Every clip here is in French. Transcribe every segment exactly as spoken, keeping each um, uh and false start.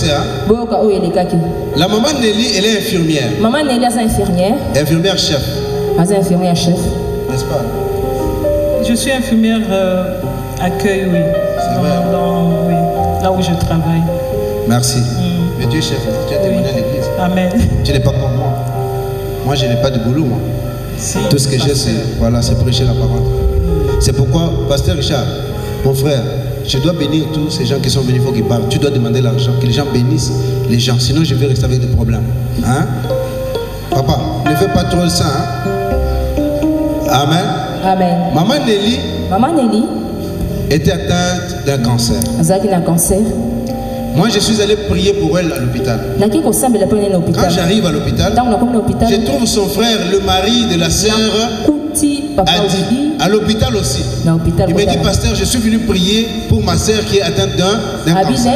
passé, hein? La maman Nelly, elle est infirmière. Maman Nelly est infirmière. Infirmière chef. Elle est infirmière chef. N'est-ce pas? Je suis infirmière euh, accueil, oui. Dans, dans, oui. Là où je travaille. Merci. Mm. Mais tu es chef, tu es témoigné à l'église. Amen. Tu n'es pas comme moi. Moi, je n'ai pas de boulot, moi. Si, tout ce que j'ai, c'est voilà, c'est prêcher la parole. C'est pourquoi, pasteur Richard, mon frère, je dois bénir tous ces gens qui sont venus, il faut qu'ils parlent. Tu dois demander l'argent, que les gens bénissent les gens. Sinon, je vais rester avec des problèmes. Hein? Papa, ne fais pas trop ça. Hein? Amen. Amen. Maman Nelly, Maman Nelly était atteinte d'un cancer. d'un cancer. Moi, je suis allé prier pour elle à l'hôpital. Quand j'arrive à l'hôpital, je trouve son frère, le mari de la sœur, a dit, à l'hôpital aussi. Il m'a dit, pasteur, je suis venu prier pour ma sœur qui est atteinte d'un cancer.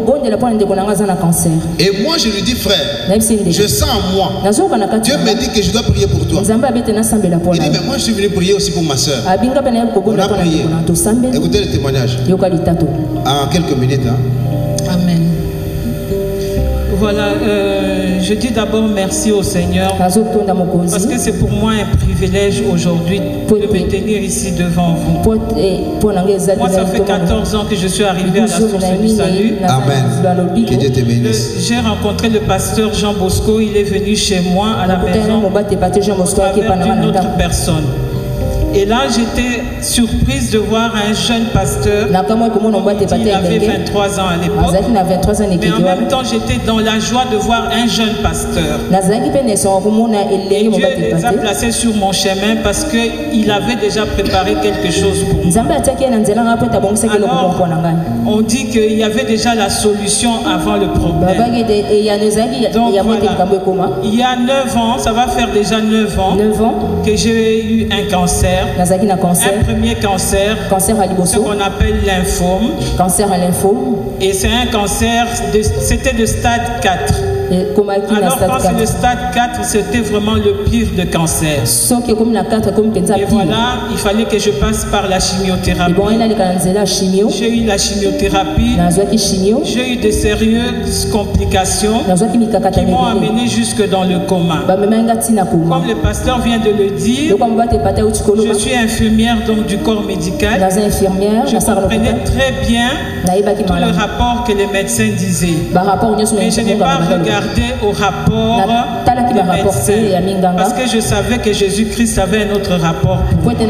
Et moi, je lui dis, frère, je sens en moi. Dieu me dit que je dois prier pour toi. Il dit, mais moi, je suis venu prier aussi pour ma sœur. On a prié. Écoutez le témoignage. En quelques minutes. Hein. Amen. Voilà, euh, je dis d'abord merci au Seigneur parce que c'est pour moi un privilège aujourd'hui de me tenir ici devant vous. Moi, ça fait quatorze ans que je suis arrivé à la source du salut. Amen. Que Dieu te bénisse. J'ai rencontré le pasteur Jean Bosco, il est venu chez moi à la maison avec une autre personne. Et là, j'étais surprise de voir un jeune pasteur. Il avait vingt-trois ans à l'époque. Mais en même temps, j'étais dans la joie de voir un jeune pasteur. Et Dieu les a placés sur mon chemin parce qu'il avait déjà préparé quelque chose pour moi. Alors, on dit qu'il y avait déjà la solution avant le problème. Donc, voilà. Il y a neuf ans, ça va faire déjà neuf ans que j'ai eu un cancer. Un premier cancer, cancer à ce qu'on appelle lymphome. Cancer à lymphome. Et c'est un cancer, c'était de stade quatre. Alors quand c'est le stade quatre, c'était vraiment le pire de cancer. Et voilà, il fallait que je passe par la chimiothérapie. J'ai eu la chimiothérapie. J'ai eu de sérieuses complications qui m'ont amené jusque dans le coma. Comme le pasteur vient de le dire, je suis infirmière donc du corps médical. Je comprenais très bien tout le rapport que les médecins disaient. Mais je n'ai pas regardé au rapport des médecins parce que je savais que Jésus-Christ avait un autre rapport pour moi.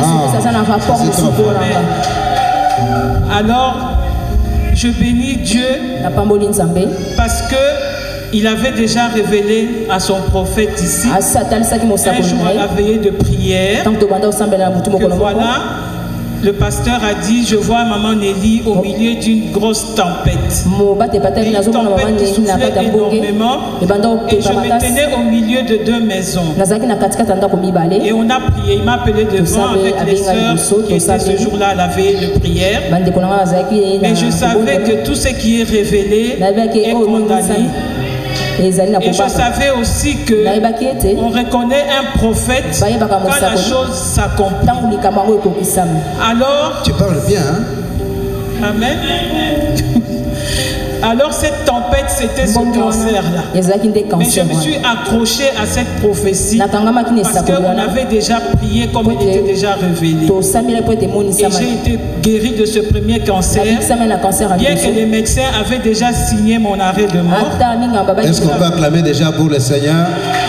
Ah, alors, je bénis Dieu parce que il avait déjà révélé à son prophète ici, un jour à la veillée de prière, que voilà, le pasteur a dit, je vois maman Nelly au milieu d'une grosse tempête. Et une tempête qui soufflait énormément. Et je me tenais au milieu de deux maisons. Et on a prié. Il m'a appelé devant avec les sœurs qui étaient ce jour-là à la veillée de prière. Mais je savais que tout ce qui est révélé est condamné. Et je savais aussi que on reconnaît un prophète quand la chose s'accomplit. Alors, tu parles bien, hein? Amen. Alors cette tempête, c'était ce cancer-là. Mais je me suis accroché à cette prophétie parce qu'on avait déjà prié comme il était déjà révélé. Et j'ai été guéri de ce premier cancer, bien que les médecins avaient déjà signé mon arrêt de mort. Est-ce qu'on peut acclamer déjà pour le Seigneur?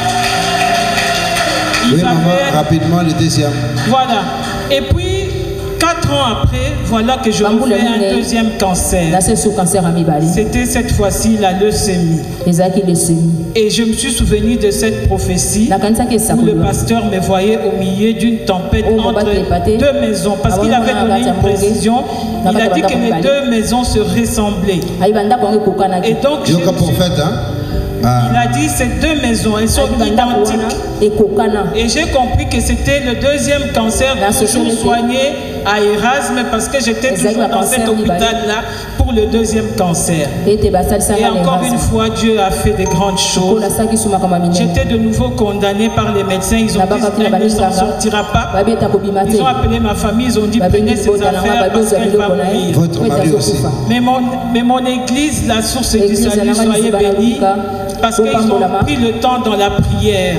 Oui, maman, rapidement le deuxième. Voilà. Et puis, quatre ans après, voilà que je refais un deuxième cancer. C'était cette fois-ci la leucémie. Et je me suis souvenu de cette prophétie où le pasteur me voyait au milieu d'une tempête entre deux maisons. Parce qu'il avait donné une précision. Il a dit que les deux maisons se ressemblaient. Et donc, je Ah. il a dit ces deux maisons, elles sont identiques. Et j'ai compris que c'était le deuxième cancer que je soignais à Erasme parce que j'étais toujours dans cet hôpital-là pour le deuxième cancer. Et encore une fois, Dieu a fait de grandes choses. J'étais de nouveau condamné par les médecins. Ils ont dit qu'elle ne s'en sortira pas. Ils ont appelé ma famille, ils ont dit prenez ses affaires parce qu'elle va mourir. Votre mari aussi. Mais mon, mais mon église, la source du salut, soyez bénis, parce qu'ils ont pris le temps dans la prière.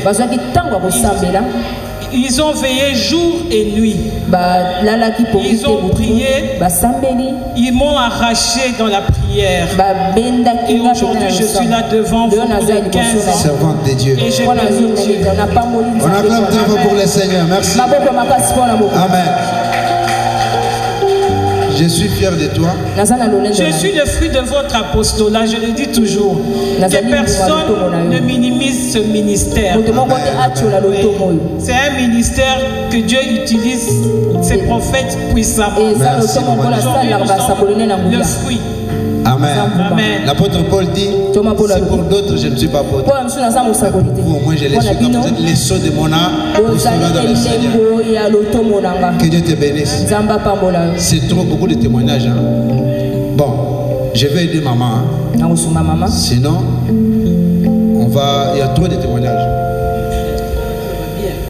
Ils, ils ont veillé jour et nuit. Ils ont prié. Ils m'ont arraché dans la prière. Et aujourd'hui, je suis là devant vous pour les quinze ans. Servante de Dieu. Et j'ai béni Dieu. On acclame très fort pour le Seigneur. Merci. Amen. Je suis fier de toi. Je suis le fruit de votre apostolat, je le dis toujours. Que personne ne minimise ce ministère. C'est un ministère que Dieu utilise ses prophètes puissamment. Merci, le fruit. Amen. Amen. L'apôtre Paul dit, si pour d'autres je ne suis pas apôtre, pour vous, au moins je les suis comme vous êtes les sceaux de mon âme, au cela dans le Seigneur. Que Dieu te bénisse. C'est trop, beaucoup de témoignages. Hein? Bon, je vais aider maman. Hein? Sinon, on va, il y a trop de témoignages.